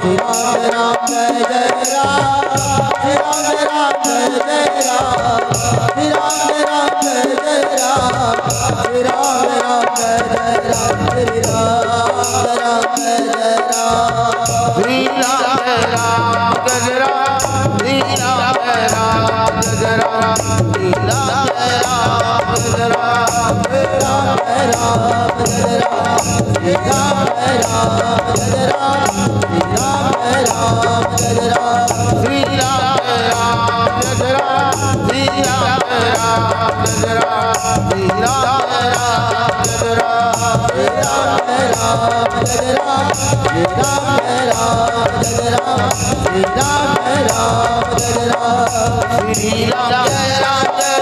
Shri Ram Ram Jai Jai Ram, Shri Ram Ram Jai Jai Ram, Shri Ram Ram Jai Jai Ram, Shri Ram Ram Jai Jai Ram, Shri Ram Ram Jai Jai Ram, Shri Ram Ram Jai Ram, Shri Ram Ram Jai Ram, Shri Ram Ram Jai Ram, Shri Ram Ram Jai Ram, Shri Ram Ram Jai Ram, Shri Ram Ram Jai Ram, Shri Ram Ram Jai Ram, Shri Ram Ram Jai Ram, Shri Ram Ram Jai Ram, Shri Ram Ram Jai Ram, Shri Ram Ram Jai Ram, Shri Ram Ram Jai Ram, Shri Ram Jai Ram Jai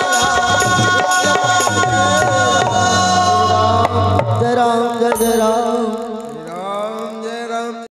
Ram